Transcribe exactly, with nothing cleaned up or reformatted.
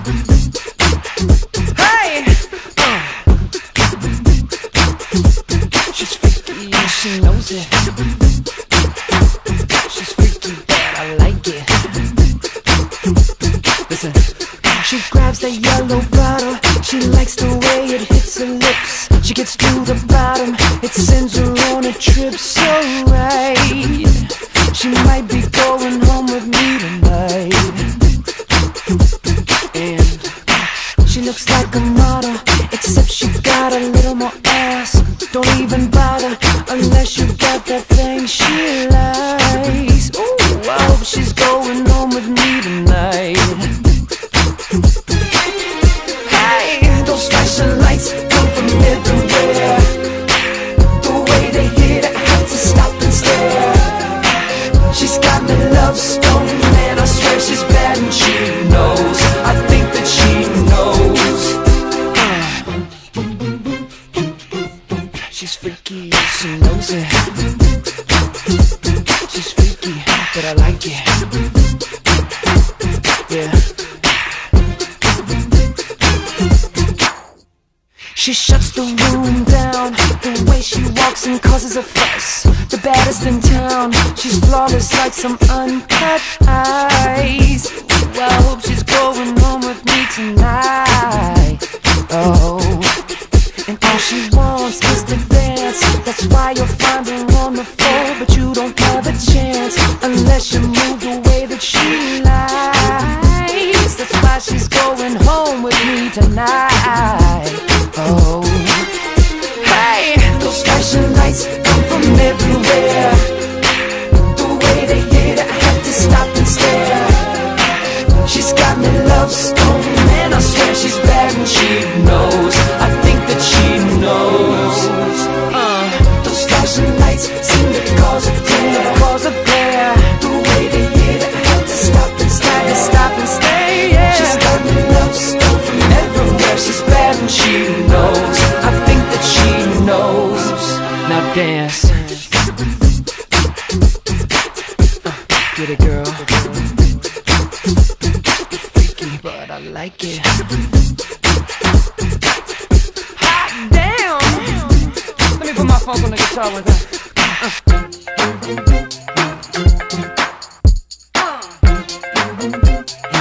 Hey! Uh. She's freaky and she knows it. She's freaky but I like it. Listen. She grabs that yellow bottle. She likes the way it hits her lips. She gets to the bottom. It sends her on a trip so right. She might be going home with me tonight. And she looks like a model, except she got a little more ass. Don't even bother unless you got that thing she likes. Ooh, I hope she's going home with me tonight. Hey, those flashing lights come from everywhere. The way they hit, I have to stop and stare. She's got me love stone, man, I swear she's bad and she knows. I think that she knows. uh. She's freaky, she knows it. She's freaky, but I like it. Yeah. She shuts the room down. The way she walks and causes a fuss. The baddest in town. She's flawless like some uncut ice. Ooh, I hope she's going home with me tonight. Oh, and all she wants is to dance. That's why you'll find her on the floor, but you don't have a chance unless you move the way that she likes. That's why she's going home with me tonight. Oh, hey, those flashing lights come from everywhere. The way they hit, I had to stop and stare. She's got me love stone, man, I swear she's bad and she knows. I think that she knows. uh, Those flashing lights seem to cause a glare. Cause a glare. The way they hit, I had to stop and stare. To stop and stay, yeah. She's got me love stone from everywhere. She's bad and she knows. I think that she knows. Now dance. uh, Get it, girl. Freaky, but I like it. Hot damn! Let me put my funk on the guitar with her. uh. Uh.